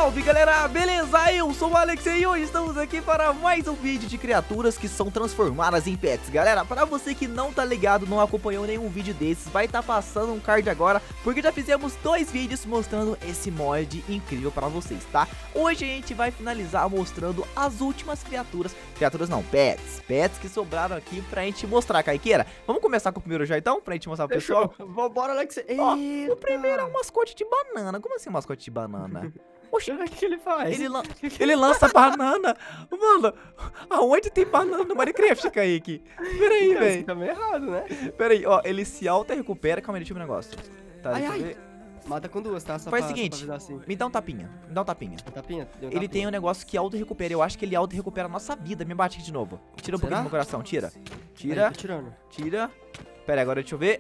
Salve galera, beleza? Eu sou o Alex e hoje estamos aqui para mais um vídeo de criaturas que são transformadas em pets. Galera, para você que não tá ligado, não acompanhou nenhum vídeo desses, vai estar passando um card agora, porque já fizemos 2 vídeos mostrando esse mod incrível para vocês, tá? Hoje a gente vai finalizar mostrando as últimas criaturas não, pets que sobraram aqui pra gente mostrar, Kaiqueira. Vamos começar com o primeiro já então, pra gente mostrar pro pessoal? Vambora, Alex. Ó, o primeiro é um mascote de banana. Como assim um mascote de banana? Oxi, O que ele faz? ele lança banana. Mano, aonde tem banana no Minecraft, Kaique? Pera aí, velho. Tá meio errado, né? Pera aí, ó, ele se auto-recupera. Calma aí, deixa eu ver um negócio. Tá, Ai, deixa eu ai. ver. Mata com duas, tá? Só Faz o pra seguinte, avisar assim. me dá um tapinha, me dá um tapinha. Tapinha? Deu um Ele tapinha. tem um negócio que auto-recupera. Eu acho que ele auto-recupera a nossa vida. Me bate aqui de novo. Tira um pouquinho do meu coração, tira. Aí, Tira, tá tirando. tira. Pera aí, agora deixa eu ver.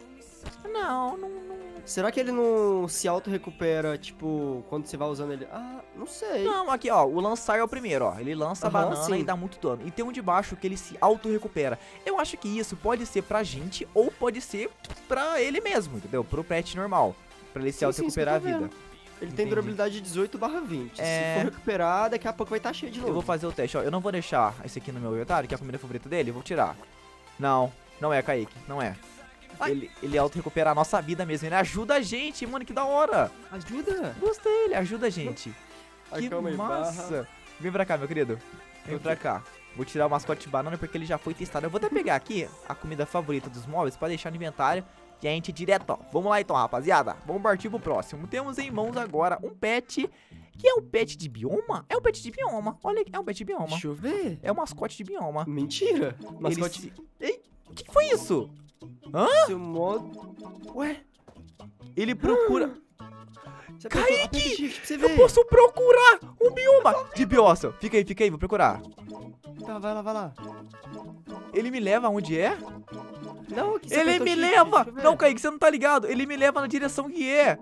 Não. Será que ele não se auto-recupera, tipo, quando você vai usando ele? Ah, não sei. Não, aqui ó, o lançar é o primeiro, ó. Ele lança a Aham, banana sim. e dá muito dano. E tem um de baixo que ele se auto-recupera. Eu acho que isso pode ser pra gente ou pode ser pra ele mesmo, entendeu? Pro pet normal. Pra ele se Sim, auto-recuperar a isso que eu tô vida. Ele Entendi. tem durabilidade de 18/20. É. Se for recuperar, daqui a pouco vai estar cheio de novo. Eu vou fazer o teste, ó. Eu não vou deixar esse aqui no meu inventário, que é a comida favorita dele. Eu vou tirar. Não é, Kaique. Não é. Ai. Ele auto-recupera a nossa vida mesmo. Ele ajuda a gente, mano. Que da hora. Ajuda. Gostei, ele ajuda a gente. Ai, Que calma aí, massa. Vem pra cá, meu querido. Vem pra cá. Vou tirar o mascote de banana porque ele já foi testado. Eu vou até pegar aqui a comida favorita dos móveis pra deixar no inventário. E a gente direto, ó. Vamos lá então, rapaziada. Vamos partir pro próximo. Temos em mãos agora um pet. Que é um pet de bioma? É um pet de bioma. Olha aqui, é um pet de bioma. Deixa eu ver. É um mascote de bioma. Mentira. Ele Mascote. se... Ei, o que foi isso? Hã? Seu modo. Ué? Ele procura... Você Kaique! aperta shift pra você Eu ver. posso procurar um bioma de biócia. Fica aí, vou procurar. Tá, vai lá. Ele me leva aonde é? Não, aqui você Ele apertou me shift, leva! deixa eu ver. Não, Kaique, você não tá ligado. Ele me leva na direção que é.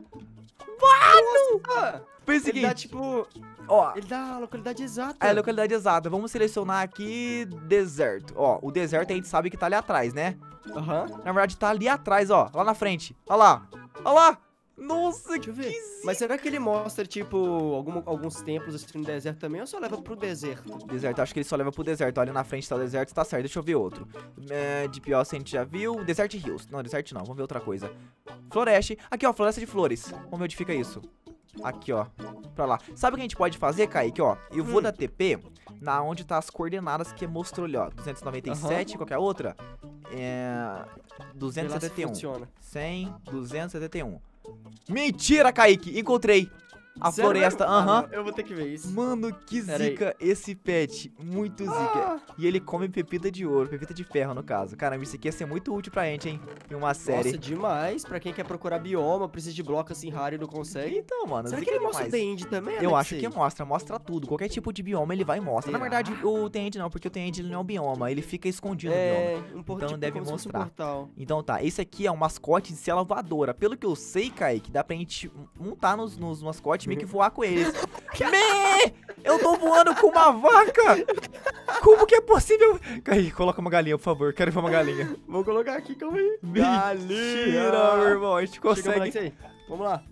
Ah, Foi o ele dá seguinte, tipo. ó. Ele dá a localidade exata. É a localidade exata. Vamos selecionar aqui deserto. Ó, o deserto a gente sabe que tá ali atrás, né? Aham. Na verdade tá ali atrás, ó. Lá na frente. Ó lá. Ó lá. Nossa, Deixa eu ver. que Mas será que ele mostra, tipo, alguns templos assim no deserto também ou só leva pro deserto? deserto, acho que ele só leva pro deserto. Olha na frente tá o deserto, tá certo. Deixa eu ver outro. De pior, a gente já viu. Desert Hills. Não, Desert não. Vamos ver outra coisa. Floresta. Aqui, ó, Floresta de Flores. Vamos ver onde fica isso. Aqui, ó. Pra lá. Sabe o que a gente pode fazer, Kaique, ó? Eu vou dar TP na onde tá as coordenadas que mostrou ali, ó. 297, qualquer outra? Vê lá se 271. funciona. 100, 271. Mentira, Kaique! Encontrei a Sério floresta. mesmo? Aham. Ah, não, eu vou ter que ver isso. Mano, que Pera aí. zica esse pet. Muito zica. Ah. E ele come pepita de ouro, pepita de ferro, no caso. Caramba, isso aqui ia ser muito útil pra gente, hein? Em uma série. Nossa, demais. Pra quem quer procurar bioma, precisa de bloco assim raro e não consegue. Então, mano, Será que zica ele mostra o demais. The End também, Eu Alex? acho que mostra tudo. Qualquer tipo de bioma ele vai e mostra. Na Será? verdade, o Tend não, porque o Tend ele não é um bioma, ele fica escondido no bioma. É, um pouco Então tipo, deve como se fosse um mostrar. portal. Então tá, esse aqui é um mascote de cela voadora. Pelo que eu sei, Kaique, dá pra gente montar nos mascotes e meio que voar com eles. Eu tô voando com uma vaca! Como que é possível? Kaique, coloca uma galinha, por favor. Quero ver uma galinha. Vou colocar aqui, calma aí. Mentira, meu irmão. A gente Chega, consegue. Alex, aí. Vamos lá.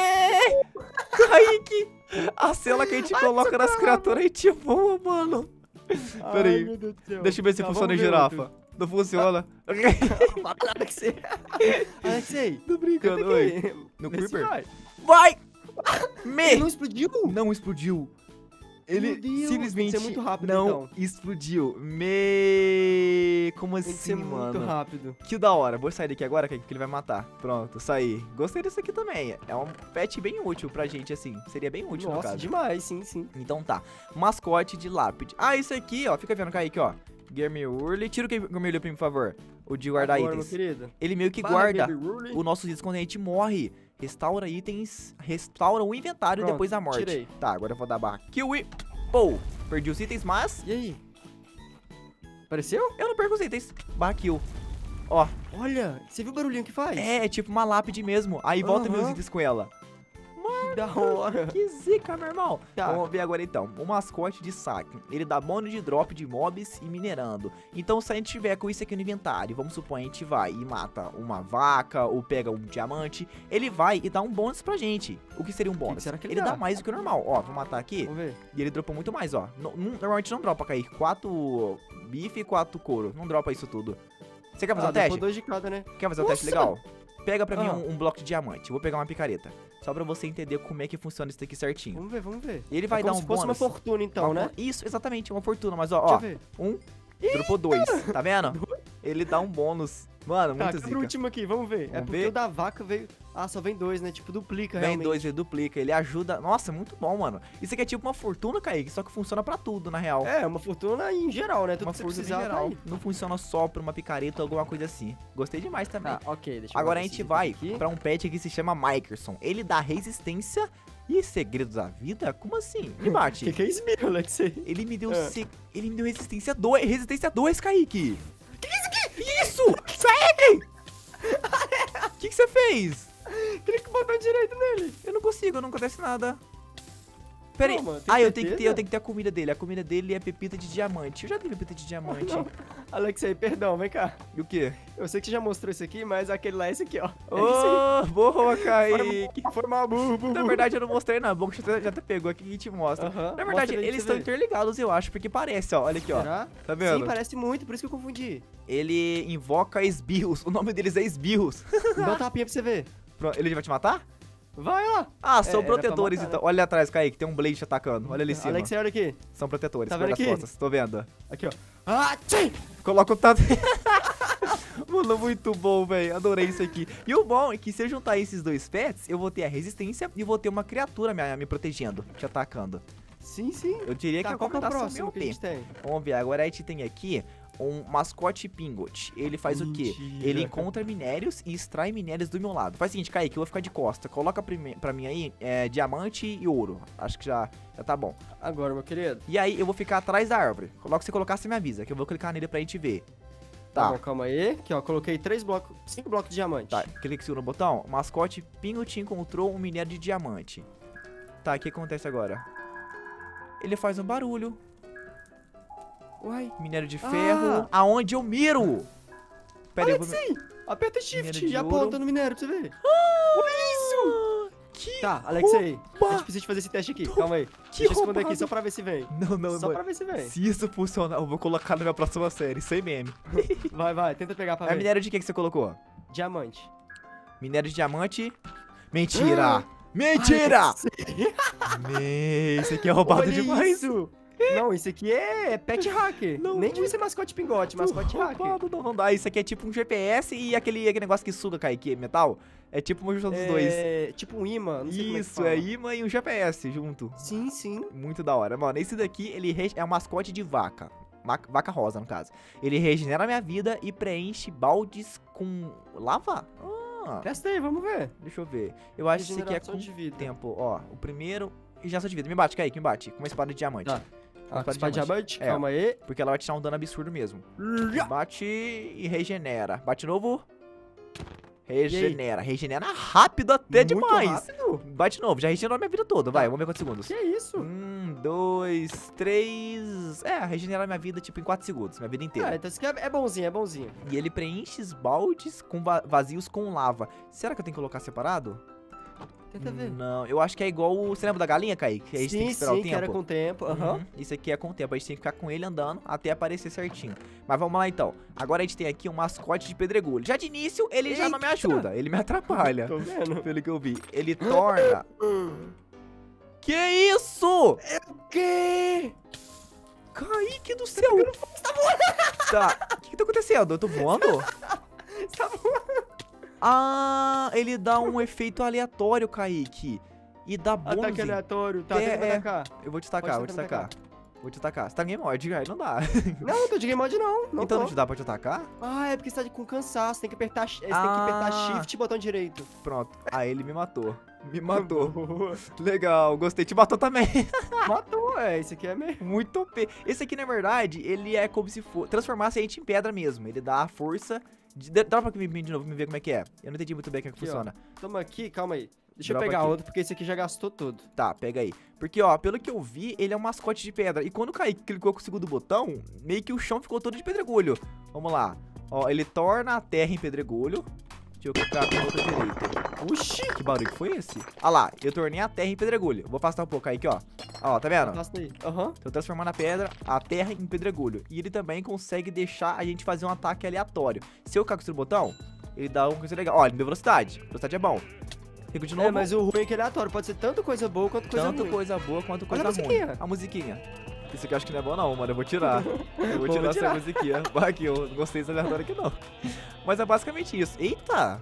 Kaique! A cela que a gente coloca nas criaturas, a gente voa, mano. Pera Ai, aí. meu Deus do céu. Deixa eu ver se Tá, funciona em vamos ver girafa. outro. Não funciona. Alexei. Alexei. Tô brincando, Canta oi. aqui. No Vê se Creeper? vai. Vai! Ele não explodiu? Não explodiu. Ele Meu Deus, simplesmente tem que ser muito rápido, não então. explodiu. Como Tem que assim, ser muito mano? rápido. Que da hora. Vou sair daqui agora, que ele vai matar. Pronto, saí. Gostei disso aqui também. É um pet bem útil pra gente, assim. Seria bem útil, no Nossa, caso. demais, sim. Então tá. Mascote de lápide. Ah, isso aqui, ó. Fica vendo, Kaique, ó. Germurley. Tira o Germurley pra mim, por favor. O de guardar Agora, meu itens. querido. Ele meio que Vai, guarda Baby Ruley. os nossos itens quando a gente morre. Restaura itens, restaura o inventário Pronto, depois da morte. tirei. Tá, agora eu vou dar barra kill e... Pô, perdi os itens, mas E aí? Apareceu? eu não perco os itens. Barra kill. Ó, Olha, você viu o barulhinho que faz? é tipo uma lápide mesmo. Aí volta meus Aham. itens com ela. Que da hora. Que zica, meu irmão. Tá. Vamos ver agora então. O mascote de saque. Ele dá bônus de drop de mobs e minerando. Então se a gente tiver com isso aqui no inventário, vamos supor, a gente vai e mata uma vaca ou pega um diamante, ele vai e dá um bônus pra gente. O que seria um bônus? será que ele ele dá dá? mais do que o normal. Ó, vou matar aqui Vamos ver. e ele dropou muito mais, ó. Normalmente não dropa, Kaique. 4 bife e 4 couro. Não dropa isso tudo. Você quer fazer um teste? 2 de cada, né? Quer fazer um teste legal? Pega pra mim Ah. um bloco de diamante. Eu vou pegar uma picareta. Só pra você entender como é que funciona isso daqui certinho. Vamos ver, vamos ver. Ele vai dar como um se fosse bônus. uma fortuna, então, né? Isso, exatamente, uma fortuna. Mas ó, Deixa eu ó, ver. dropou 2. Tá vendo? Ele dá um bônus. Mano, Tá, muito quebra o zica. último aqui, vamos ver. É Vamos porque ver? o da vaca veio... Ah, só vem 2, né? Tipo, duplica Vem realmente. 2, ele duplica. Ele ajuda. Nossa, muito bom, mano. Isso aqui é tipo uma fortuna, Kaique. Só que funciona pra tudo, na real. É, uma fortuna em geral, né? Tudo Uma que você fortuna em precisar, tá geral. aí. Não funciona só pra uma picareta ou alguma coisa assim. Gostei demais também. Tá, ok, deixa eu Agora a ver gente esses vai aqui. pra um pet que se chama Mickerson. Ele dá resistência e segredos da vida? Como assim? Me bate. Que é isso mesmo, Alexei? Ele me deu Ah. ele me deu resistência 2. Resistência 2, Kaique. Que é isso aqui? Isso! Kaique! O que você fez? Clica o botão direito nele. Eu não consigo, não acontece nada. Pera aí. Não, mano, tem Ah, eu tenho certeza? que ter a comida dele. A comida dele é pepita de diamante. Eu já tenho pepita de diamante. Não. Alexei, perdão, vem cá. E o quê? Eu sei que você já mostrou isso aqui, mas aquele lá é esse aqui, ó. É isso aí. Oh, boa, Kaique. Foi mal, burro. Na verdade, eu não mostrei, não. Bom que você já até pegou aqui e te mostra. Aham, Na verdade, mostra aí pra eles você estão ver. interligados, eu acho, porque parece, ó. Olha aqui, ó. Será? Tá vendo? Sim, parece muito, por isso que eu confundi. Ele invoca esbirros. O nome deles é esbirros. Dá um tapinha pra você ver. Pronto, ele vai te matar? Vai lá. Ah, são era pra protetores, matar, então. Olha ali atrás, Kaique, tem um blade te atacando. Olha ali em cima. Alexei, olha aqui. São protetores, Tá por vendo das aqui? costas. Tô vendo. Aqui, ó. Ah, tchim! Coloca o tato. Mano, muito bom, velho. Adorei isso aqui. E o bom é que se eu juntar esses dois pets, eu vou ter a resistência e vou ter uma criatura me protegendo, te atacando. Sim, sim. Eu diria que Tá, a qual que é o combinação próximo meio que a gente tem? Vamos ver, agora a gente tem aqui um mascote Pingot. Ele faz o quê? Mentira. Ele encontra minérios e extrai minérios do meu lado. Faz o seguinte, Kaique, eu vou ficar de costa. Coloca pra mim aí diamante e ouro. Acho que já tá bom. Agora, meu querido. E aí eu vou ficar atrás da árvore. Coloca, se colocar, você me avisa, que eu vou clicar nele pra gente ver. Tá Tá, bom, calma aí. Aqui, ó, coloquei 5 blocos de diamante. tá. Clique no botão. O mascote Pingot encontrou um minério de diamante. Tá, o que acontece agora? Ele faz um barulho. Uai. Minério de ferro. Aonde eu miro? Pera aí, eu vou... Alexei, aperta Minério shift de e ouro. aponta no minério pra você ver. Que Tá, Alexei, a rouba! gente precisa fazer esse teste aqui. Calma aí. Que Deixa eu esconder aqui roubado. só pra ver se vem. Não, Só mano. pra ver se vem. Se isso funcionar, eu vou colocar na minha próxima série, sem meme. Vai, tenta pegar pra É ver. minério de que você colocou? Diamante. Minério de diamante. Mentira! Mentira! Isso aqui é roubado Olha demais. isso! Não, isso aqui é pet hacker. Não, Nem devia ser mascote pingote, mascote hacker. Roubado, não dá. Isso aqui é tipo um GPS e aquele negócio que suga, Kaique, metal. É tipo uma junção dos dois. É tipo um imã, não sei como é que Isso, fala. é imã e um GPS junto. Sim, sim. Muito da hora. Mano, esse daqui, ele é um mascote de vaca. Vaca rosa, no caso. Ele regenera a minha vida e preenche baldes com lava? Ah, Testa aí, vamos ver. deixa eu ver. Eu acho que esse aqui é Regeneração com de vida. tempo. Ó, o primeiro... Regeneração de vida. Me bate, Kaique, me bate. Com uma espada de diamante. Tá. Uma espada Espada de diamante, É. calma aí. Porque ela vai te dar um dano absurdo mesmo. Bate e regenera. Bate de novo. Regenera. Regenera rápido até Muito demais. rápido. Bate de novo. Já regenerou a minha vida toda. Vai, vamos ver quantos segundos. Que isso? 2, 3... regenerar minha vida, tipo, em 4 segundos. Minha vida inteira. Ah, então isso aqui é bonzinho, é bonzinho. E ele preenche os baldes com vazios com lava. Será que eu tenho que colocar separado? Tenta ver. Não, eu acho que é igual... Você lembra da galinha, Kaique? Que a gente tem que esperar o que era tempo. com o tempo. Aham. Uhum. Isso aqui é com o tempo, a gente tem que ficar com ele andando até aparecer certinho. Mas vamos lá então. Agora a gente tem aqui um mascote de pedregulho. Já de início, ele já não me ajuda, ele me atrapalha. Tô vendo. Pelo que eu vi. Ele torna... Que isso? O quê? Kaique do céu! Tá, o que tá acontecendo? Eu tô voando? Tá bom. Ah, ele dá um efeito aleatório, Kaique. E dá bônus. Ataque aleatório. Tá, É, tenta me é. atacar. Eu vou te tacar, vou Pode te tentar me tacar. Vou te atacar. Você tá game mode, cara. Não dá. Não, não tô de game mode não. Não Então tô. não te dá pra te atacar? Ah, é porque você tá com cansaço. Tem que apertar, você tem que apertar Ah. shift e botão direito. Pronto. Aí ele me matou. Me matou. Legal, gostei. Te matou também. Matou, esse aqui é meio... Muito OP. Esse aqui, na verdade, ele é como se for... transformasse a gente em pedra mesmo. Ele dá a força... Dá pra mim de novo, me ver como é que é. Eu não entendi muito bem como é que Aqui, ó. funciona. Toma aqui, calma aí. Deixa eu Dropa pegar aqui. outro, porque esse aqui já gastou todo. Tá, pega aí. Porque, ó, pelo que eu vi, ele é um mascote de pedra. E quando o Kaique clicou com o segundo botão, meio que o chão ficou todo de pedregulho. Vamos lá. Ó, ele torna a terra em pedregulho. Deixa eu clicar com o botão direito. Oxi, que barulho que foi esse? Ah lá, eu tornei a terra em pedregulho. Vou afastar um pouco, Kaique, ó. Ó, tá vendo? Afasta aí. Aham. Tô transformando a terra em pedregulho. E ele também consegue deixar a gente fazer um ataque aleatório. Se eu clicar com o segundo botão, ele dá uma coisa legal. Ó, ele me deu velocidade. Velocidade é bom. Fico de novo. É, mas o ruim é que é aleatório. Pode ser tanto coisa boa quanto coisa Tanto ruim. coisa boa quanto Olha coisa a ruim. musiquinha. A musiquinha. Isso aqui eu acho que não é bom não, mano. Eu vou tirar. Eu vou tirar Vamos essa tirar. musiquinha. Aqui, eu não gostei desse aleatório aqui não. Mas é basicamente isso. Eita!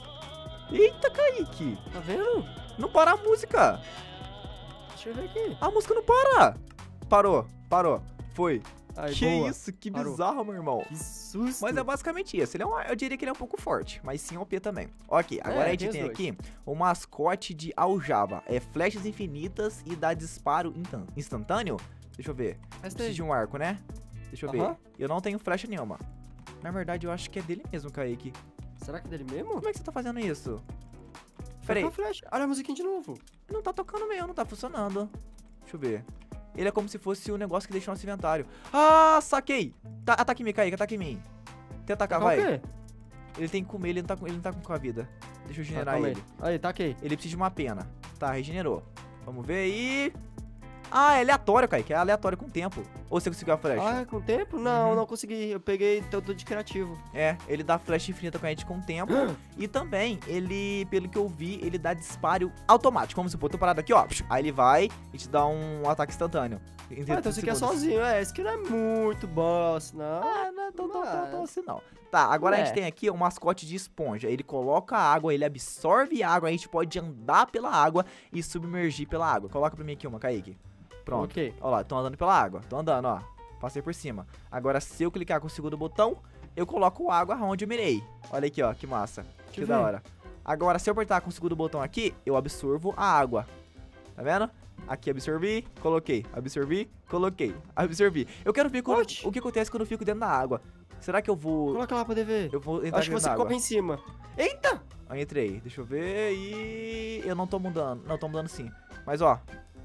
Eita, Kaique! Tá vendo? Não para a música! Deixa eu ver aqui. A música não para! Parou, parou. Foi. Aí, Que boa. isso, que Parou. bizarro, meu irmão. Que susto. Mas é basicamente isso. Ele é eu diria que ele é um pouco forte, mas sim OP também. Ok, agora a gente tem os tem dois. aqui o mascote de aljava. É flechas infinitas e dá disparo instantâneo. Deixa eu ver. Preciso de um arco, né? Deixa eu ver. Aham. Eu não tenho flecha nenhuma. Na verdade, eu acho que é dele mesmo, Kaique. Será que é dele mesmo? Como é que você tá fazendo isso? Peraí. Peraí, Flash. Olha a musiquinha de novo. não tá tocando mesmo, não tá funcionando. Deixa eu ver. Ele é como se fosse o negócio que deixa o nosso inventário. Ah, saquei! Ataque em mim, Kaique, ataque em mim. Tenta atacar, Tacar o vai. quê? Ele tem que comer, ele não tá com a vida. Deixa eu Tá, regenerar calma ele. Aí, taquei. Ele precisa de uma pena. Tá, regenerou. Vamos ver aí. Ah, é aleatório, Kaique. É aleatório com o tempo. Ou você conseguiu a flecha? Ah, é com o tempo? Não, Uhum. não consegui. Eu peguei todo de criativo. É, ele dá flecha infinita com a gente com o tempo. E também, ele, pelo que eu vi, ele dá disparo automático. Vamos supor, tô parado aqui, ó. Aí ele vai e te dá um ataque instantâneo. Em Ah, 30 então você quer segundos. sozinho. É, esse aqui não é muito boss, não. Ah, não é tão Mas- assim não. Tá, agora a gente É. tem aqui o mascote de esponja. Ele coloca a água, ele absorve a água, a gente pode andar pela água e submergir pela água. Coloca pra mim aqui uma, Kaique. Pronto. Ok. Ó lá, tô andando pela água. Tô andando, ó. Passei por cima. Agora, se eu clicar com o segundo botão, eu coloco a água onde eu mirei. Olha aqui, ó, que massa. Que eu da ver. hora. Agora, se eu apertar com o segundo botão aqui, eu absorvo a água. Tá vendo? Aqui, absorvi, coloquei. Absorvi, coloquei. Absorvi. Eu quero ver Oxi. o que acontece quando eu fico dentro da água. Será que eu vou... Coloca lá pra poder ver. Eu vou entrar Acho que dentro você da água? copa em cima. Eita! Aí entrei. Deixa eu ver e... Eu não tô mudando. Não, tô mudando sim. Mas, ó.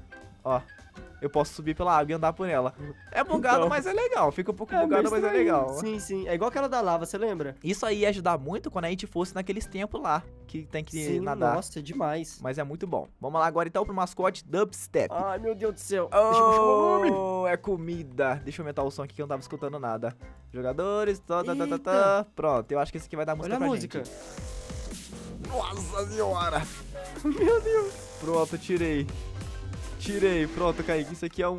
Ó. Eu posso subir pela água e andar por ela. É bugado, Então. mas é legal. Fica um pouco meio bugado, mas é estranho. legal. Sim, sim. É igual aquela da lava, você lembra? Isso aí ia ajudar muito quando a gente fosse naqueles tempos lá. Que tem que Sim, nadar. nossa, é demais. Mas é muito bom. Vamos lá agora então pro mascote Dubstep. Ai, meu Deus do céu. Deixa eu puxar o nome. Oh, é comida. Deixa eu aumentar o som aqui que eu não tava escutando nada. Jogadores, tá. Eita. Pronto, eu acho que esse aqui vai dar música Olha a pra música. gente. Nossa senhora. Meu Deus. Pronto, tirei. Tirei, pronto, Kaique. Isso aqui é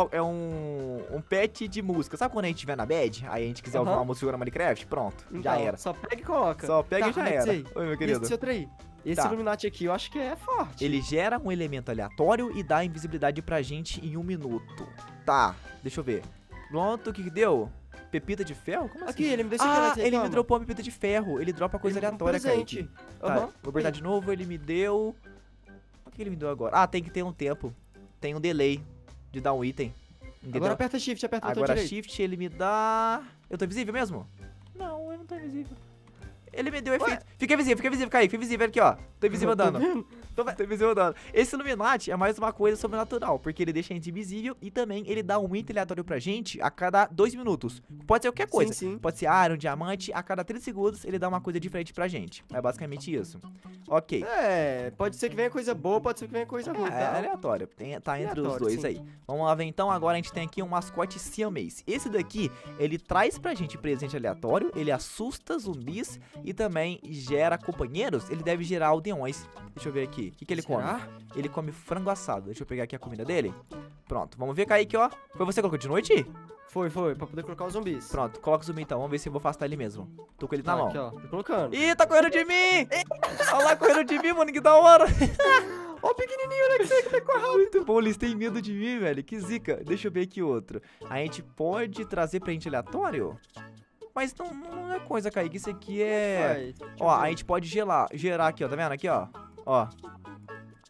um pet de música. Sabe quando a gente estiver na bad? Aí a gente quiser ouvir Aham. uma música no Minecraft? Pronto, já Então, era. Só pega e coloca. Só pega e já Alex, era. aí. Oi, meu E querido. esse outro aí? Esse Tá. Illuminati aqui, eu acho que é forte. Ele gera um elemento aleatório e dá invisibilidade pra gente em 1 minuto. Tá, deixa eu ver. Pronto, o que que deu? Pepita de ferro? Como Aqui, assim? ele me deu esse Ah, Alex aí, ele me toma. dropou uma pepita de ferro. Ele dropa coisa Ele me deu um aleatória, presente. Kaique. Tá, Aham. vou apertar de novo, ele me deu... O que ele me deu agora? Ah, tem que ter um tempo. Tem um delay de dar um item. Entendeu? Agora aperta shift, aperta o botão Agora direito. shift ele me dá... Eu tô invisível mesmo? Não, eu não tô invisível. Ele me deu efeito. Fica invisível, Kaique. Fica invisível aqui, ó. Tô invisível Tô andando. vendo? Tô invisível andando. Esse Illuminati é mais uma coisa sobrenatural, porque ele deixa a gente invisível e também ele dá um item aleatório pra gente a cada 2 minutos. Pode ser qualquer coisa. Sim, sim. Pode ser iron, diamante, a cada 30 segundos ele dá uma coisa diferente pra gente. É basicamente isso. Ok. É, pode ser que venha coisa boa, pode ser que venha coisa ruim, É tá? aleatório, tá entre os Aleatório, dois sim. aí. Vamos lá ver então, agora a gente tem aqui um mascote siamês. Esse daqui, ele traz pra gente presente aleatório, ele assusta zumbis e também gera companheiros, ele deve gerar aldeões. Deixa eu ver aqui, o que ele come? Será? Ele come frango assado, deixa eu pegar aqui a comida dele. Pronto, vamos ver, Kaique, ó. Foi você que colocou de noite? Foi, pra poder colocar os zumbis. Pronto, coloca o zumbi então, vamos ver se eu vou afastar ele mesmo. Tô com ele na Tá, mão. aqui, ó. Tô colocando. Ih, tá correndo de mim! Olha lá, correndo de mim, mano, que da hora! Ó o pequenininho, né, que você que correndo. Muito bom, eles têm medo de mim, velho. Que zica. Deixa eu ver aqui outro. A gente pode trazer pra gente aleatório? Mas não é coisa, Kaique. Isso aqui é... Vai, deixa eu Ó, ver. a gente pode gerar aqui, ó. Tá vendo? Aqui, ó. Ó.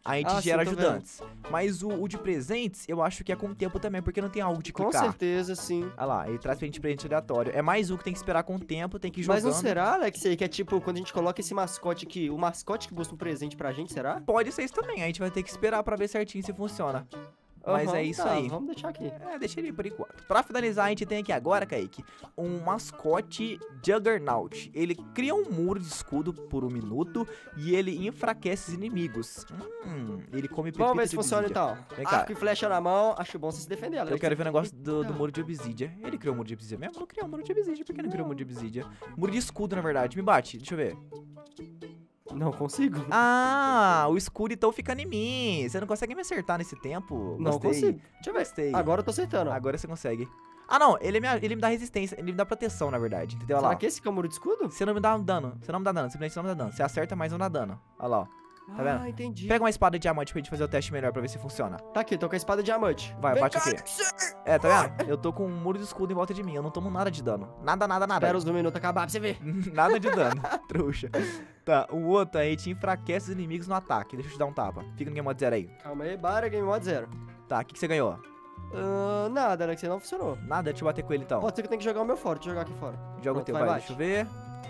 a gente Ah, gera sim, tô vendo. ajudantes. Mas o de presentes, eu acho que é com o tempo também, porque não tem algo de Com clicar. certeza, sim. Olha lá, ele traz pra gente presente aleatório. É mais um que tem que esperar com o tempo, tem que ir Mas jogando. não será, Alexei, que é tipo, quando a gente coloca esse mascote aqui, o mascote que busca um presente pra gente, será? Pode ser isso também, a gente vai ter que esperar pra ver certinho se funciona. Mas Aham, é isso tá, aí. Vamos deixar aqui. É, deixa ele por enquanto. Pra finalizar, a gente tem aqui agora, Kaique, um mascote Juggernaut. Ele cria um muro de escudo por 1 minuto e ele enfraquece os inimigos. Ele come pepita Vamos ver se de funciona obsidian. então. Vem cá. Arco e flecha na mão, acho bom você se defender, Alex. Eu quero ver o negócio do Eita. muro de obsidian. Ele criou o muro de obsidian mesmo? Não criou o muro de obsidian. Por que não criou o muro de obsidian? Muro de escudo, na verdade. Me bate, deixa eu ver. Não consigo. Ah, o escudo então fica em mim. Você não consegue me acertar nesse tempo? Não Gostei. consigo. Deixa eu ver. Gostei. Agora eu tô acertando, ó. Agora você consegue. Ah, não. Ele me dá resistência. Ele me dá proteção, na verdade. Entendeu? Olha Será lá. que esse que é o muro de escudo? Você não me dá um dano. Você não me dá dano. Simplesmente não me dá dano. Você acerta, mas não dá dano. Olha lá, ó. Tá vendo? Ah, entendi. Pega uma espada de diamante pra gente fazer o teste melhor pra ver se funciona. Tá aqui, tô com a espada diamante. Vai, Vem bate cá, aqui. É, tá vendo? Eu tô com um muro de escudo em volta de mim. Eu não tomo nada de dano. Nada, nada, nada. Espera os 1 minuto acabar pra você ver. Nada de dano. Trouxa. Tá, o outro a gente enfraquece os inimigos no ataque. Deixa eu te dar um tapa. Fica no Game Mode 0 aí. Calma aí, Bara, Game Mode 0. Tá, o que você ganhou? Nada, Alex, não funcionou. Nada, deixa eu bater com ele então. Pode ser que eu tenha que jogar o meu fora, deixa eu jogar aqui fora. Joga o Pronto, teu, vai, vai. bate. Deixa eu ver.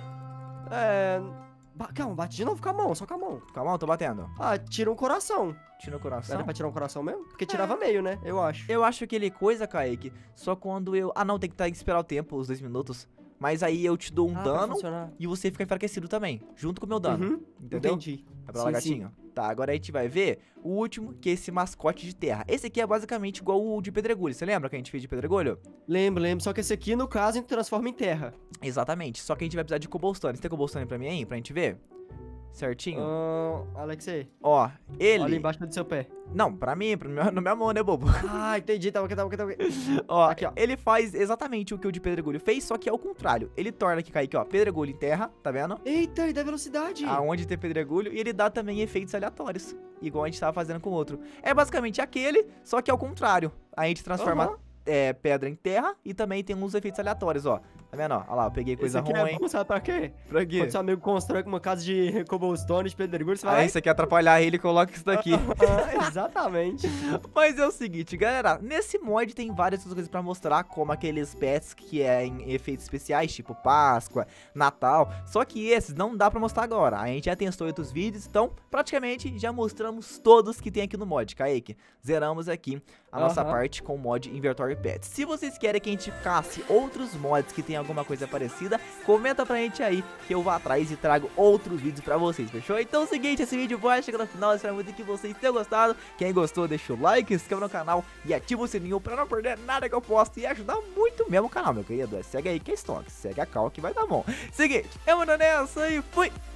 Calma, bate de novo com a mão, só com a mão. Calma, eu tô batendo. Ah, tira um coração. Tira o coração. Era pra tirar um coração mesmo? Porque tirava meio, né? Eu acho. Eu acho que ele coisa, Kaique, só quando eu... Ah, não, tem que esperar o tempo, os 2 minutos. Mas aí eu te dou um Pra dano funcionar. e você fica enfraquecido também, junto com o meu dano. Uhum, Entendeu? entendi. É pra lá, Sim, gatinho? Tá, agora a gente vai ver o último, que é esse mascote de terra. Esse aqui é basicamente igual o de pedregulho. Você lembra que a gente fez de pedregulho? Lembro. Só que esse aqui, no caso, a gente transforma em terra. Exatamente, só que a gente vai precisar de cobblestone. Você tem cobblestone pra mim aí, pra gente ver? Certinho? Alexei, Ó, ele... olha embaixo do seu pé. Não, pra mim, na minha mão, né, bobo? Ah, entendi. Tava aqui. Ó, Aqui, ó. ele faz exatamente o que o de pedregulho fez, só que é o contrário. Ele torna aqui, Kaique, ó, pedregulho em terra, tá vendo? Eita, ele dá velocidade. Aonde tem pedregulho, e ele dá também efeitos aleatórios, igual a gente tava fazendo com o outro. É basicamente aquele, só que é o contrário. A gente transforma Aham. pedra em terra e também tem uns efeitos aleatórios, ó. Tá vendo, ó? Olha lá, eu peguei coisa Esse aqui ruim. é bom, sabe pra quê? Pra quê? Quando seu amigo constrói uma casa de cobblestone, de pedregulho, você vai lá Aí e... você quer atrapalhar ele, coloca isso daqui. Exatamente. Mas é o seguinte, galera, nesse mod tem várias outras coisas pra mostrar, como aqueles pets que é em efeitos especiais, tipo Páscoa, Natal, só que esses não dá pra mostrar agora. A gente já testou outros vídeos, então praticamente já mostramos todos que tem aqui no mod, Kaique. Zeramos aqui a nossa parte com o mod Inventory Pets. Se vocês querem que a gente casse outros mods que tem alguma coisa parecida, comenta pra gente aí que eu vou atrás e trago outros vídeos pra vocês, fechou? Então é o seguinte, esse vídeo vai chegando no final, espero muito que vocês tenham gostado. Quem gostou, deixa o like, se inscreva no canal e ativa o sininho pra não perder nada que eu posto e ajudar muito mesmo o canal, meu querido. Segue aí que é estoque, segue a cal que vai dar bom. Seguinte, eu vou nessa e fui!